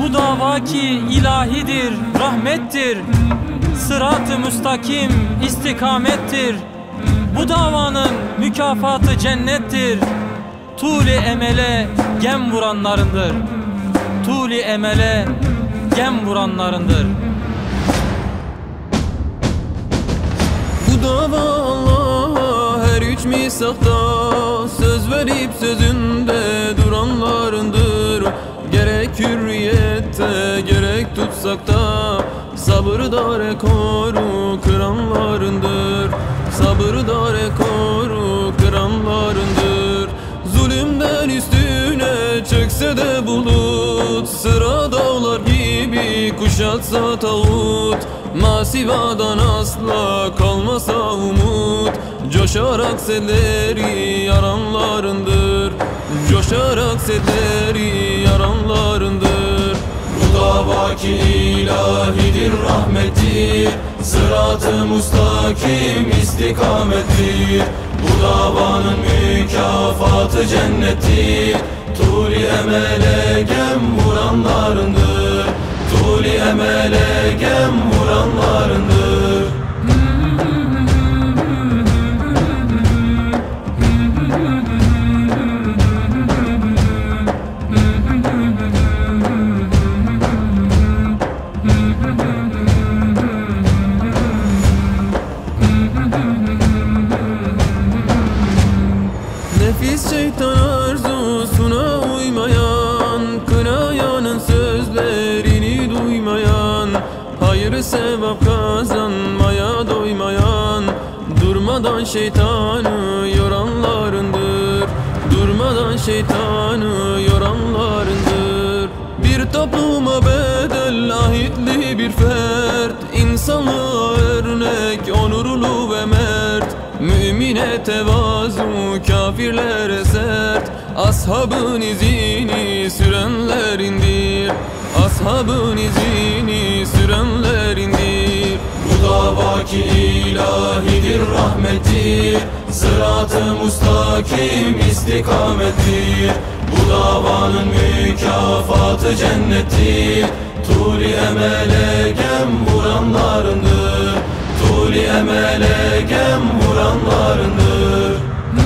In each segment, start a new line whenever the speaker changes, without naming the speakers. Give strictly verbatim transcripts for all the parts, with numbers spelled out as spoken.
Bu dava ki ilahidir, rahmettir. Sırat-ı müstakim istikamettir. Bu davanın mükafatı cennettir. Tuli emele gem vuranlarındır. Tuli emele gem vuranlarındır.
Bu dava Allah'a her üç misakta söz verip sözünde duranlarındır. Gerek hürriyette gerek tutsakta sabırda rekoru kıranlarındır. Sabırda rekoru kıranlarındır. Zulümden üstüne çökse de bulut, sıra dağlar gibi kuşatsa tağut, masivadan asla kalmasa umut, coşarak selleri yaranlarındır. Coşarak selleri yaranlarındır.
Bu dava ki ilahidir, rahmettir. Sırat-ı müstakim istikamettir. Bu davanın mükafatı cennettir. Tuli emele gem vuranlarındır. Tuli emele gem vuranlarındır.
Nefis şeytan arzusuna uymayan, kınayanın sözlerini duymayan, hayır sevap kazanmaya doymayan, durmadan şeytanı yoranlarındır. Durmadan şeytanı yoranlarındır. Bir topluma bedel ahitli bir fert, insanlığa örnek onurlu ve mert, mümine tevazu kafirlere sert, ashabın izini sürenlerindir. Ashabın izini sürenlerindir.
Bu dava ki ilahidir, rahmettir. Sırat-ı müstakim istikamettir. Bu davanın mükafatı cennettir. Tuli emele gem vuranlarındır. Tuli emele gem vuranlarındır.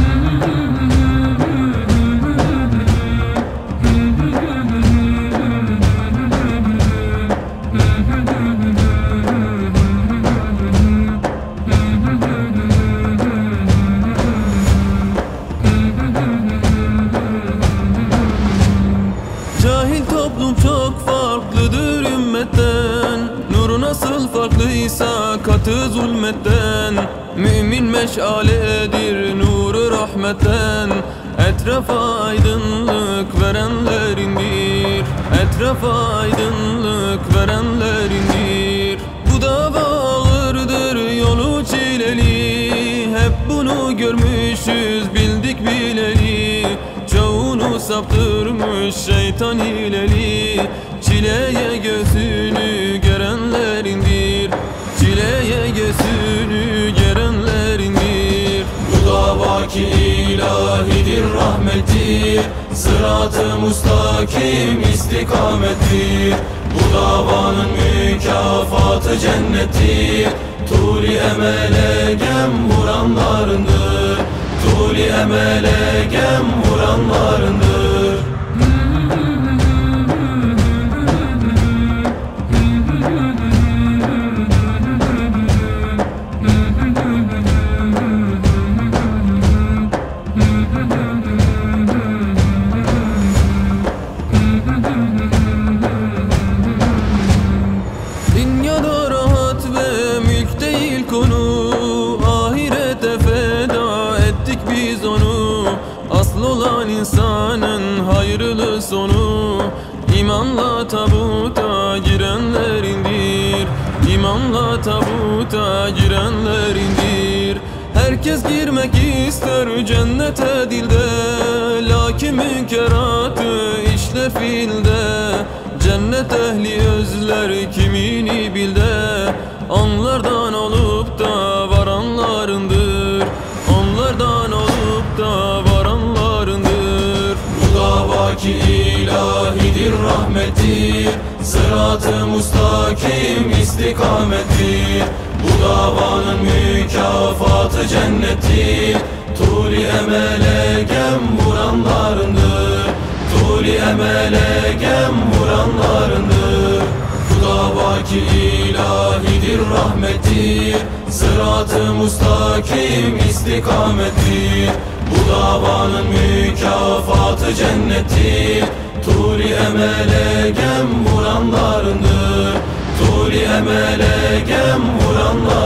Cahil toplum çok farklıdır ümmetten, nuru nasıl farklıysa katı zulmetten. Mümin meşaledir nuru rahmetten, etrafa aydınlık verenlerindir. Etrafa aydınlık verenlerindir. Bu dava ağırdır, yolu çileli, hep bunu görmüşüz bildik bileli. Çoğunu saptırmış şeytan hileli, çileye gözünü gerenlerindir. Çileye gözünü gerenlerindir.
Bu dava ki ilahidir, rahmettir. Sırat-ı müstakim istikamettir. Bu davanın mükafatı cennettir. Tuli emele gem vuranlarındır. Tuli emele gem vuranlarındır.
Dünyada rahat ve mülk değil konu, ahirete feda ettik biz onu. Asıl olan insanın hayırlı sonu, İmanla tabuta girenlerindir. İmanla tabuta girenlerindir. Herkes girmek ister cennete dilde, lakin münkeratı işler fiilde. Cennet ehli özler kimini bilde, onlardan olup da varanlarındır. Onlardan olup da varanlarındır.
Bu dava ki ilahidir, rahmettir, sırat-ı mustakim istikamettir. Bu davanın mükafatı cennettir, tuli emele gem vuranlarındır, tuli emele gem vuranlarındır. Bu dava ki ilahidir, rahmettir, sırat-ı mustakim istikamettir. Bu davanın mükafatı cennettir, tuli emele gem vuranlarındır, tuli emele gem vuranlarındır.